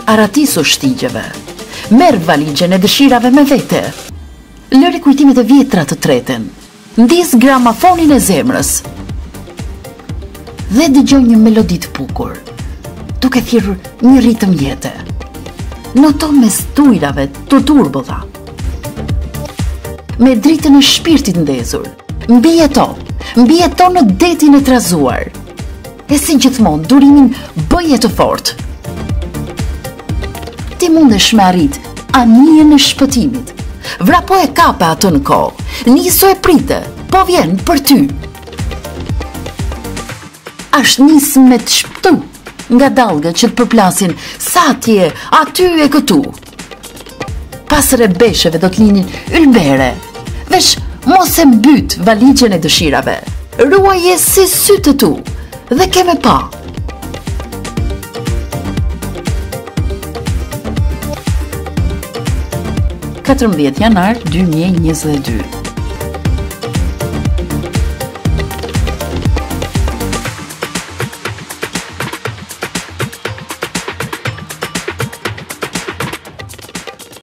Arratisu Shtigjeve. Merr valigjen e dëshirave me vete. Lëri kujtimet e vjetra të treten. Ndis gramafonin e zemrës. Dhe dëgjoj një melodi të bukur, duke thirrur një ritëm jete. Noto mes tujrave të turbulla. Me dritën e shpirtit ndezur, mbijeto në detin e trazuar. E si gjithmonë, durimin bëje të fortë. Ti mundesh me arrit anijen e shpëtimit. Vrapo e kape atë në kohë, niso e prite, po vjen për ty. Ashtë nisë me të shpëtu nga dalgët që të përplasin sa atje, aty e këtu. Pas rebesheve do të linin ylbere, vesh mos e mbyt valigjen e dëshirave. Ruaje si sytë tu dhe keme pa. 14 janar 2022